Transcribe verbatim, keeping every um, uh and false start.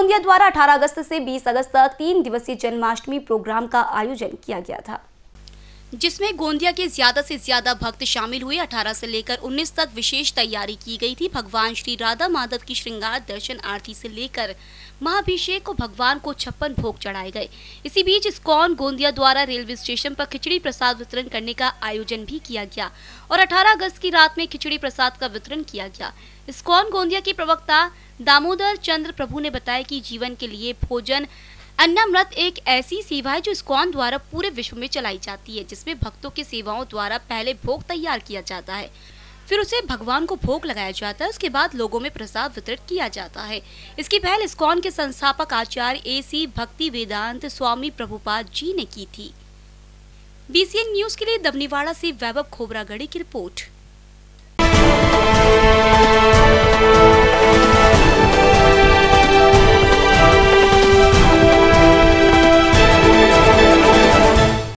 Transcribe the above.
गोंदिया द्वारा अठारह अगस्त से बीस अगस्त तक तीन दिवसीय जन्माष्टमी प्रोग्राम का आयोजन किया गया था, जिसमें गोंदिया के ज्यादा से ज्यादा भक्त शामिल हुए। अठारह से लेकर उन्नीस तक विशेष तैयारी की गई थी। भगवान श्री राधा माधव की श्रृंगार दर्शन आरती से लेकर महाभिषेक को भगवान को छप्पन भोग चढ़ाए गए। इसी बीच इस्कॉन गोंदिया द्वारा रेलवे स्टेशन पर खिचड़ी प्रसाद वितरण करने का आयोजन भी किया गया और अठारह अगस्त की रात में खिचड़ी प्रसाद का वितरण किया गया। इस्कॉन गोंदिया के प्रवक्ता दामोदर चंद्र प्रभु ने बताया कि जीवन के लिए भोजन अन्नामृत एक ऐसी सेवा है जो इस्कॉन द्वारा पूरे विश्व में चलाई जाती है, जिसमें भक्तों की सेवाओं द्वारा पहले भोग तैयार किया जाता है, फिर उसे भगवान को भोग लगाया जाता है, उसके बाद लोगों में प्रसाद वितरित किया जाता है। इसकी पहल इस्कॉन के संस्थापक आचार्य एसी भक्ति वेदांत स्वामी प्रभुपाद जी ने की थी। बीसीएन न्यूज के लिए दमनीवाड़ा से वैभव खोबरागढ़ी की रिपोर्ट।